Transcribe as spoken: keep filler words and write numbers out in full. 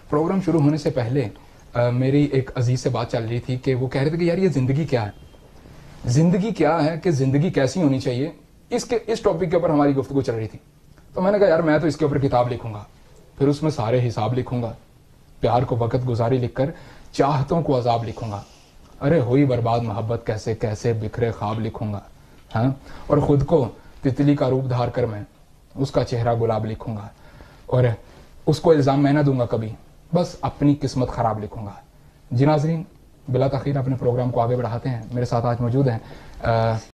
Programme शुरू होने से पहले आ, मेरी एक अजीज से बात चल रही थी कि वो कह रहे थे कि यार ये ज़िंदगी क्या है, ज़िंदगी क्या है, कि ज़िंदगी कैसी होनी चाहिए, इसके इस टॉपिक के ऊपर हमारी गुफ्तगू चल रही थी। तो मैंने कहा यार मैं तो इसके ऊपर किताब लिखूंगा, फिर उसमें सारे हिसाब लिखूंगा, प्यार को वक़्त गुजारी लिखकर चाहतों को अजाब लिखूंगा, अरे हुई बर्बाद मोहब्बत कैसे कैसे बिखरे ख्वाब लिखूंगा, हाँ, और ख़ुद को तितली का रूप धार कर मैं उसका चेहरा गुलाब लिखूंगा, और उसको इल्ज़ाम मैं ना दूंगा कभी, बस अपनी किस्मत ख़राब लिखूंगा। जी नाज़रीन, बिला तख़ीर अपने प्रोग्राम को आगे बढ़ाते हैं। मेरे साथ आज मौजूद हैं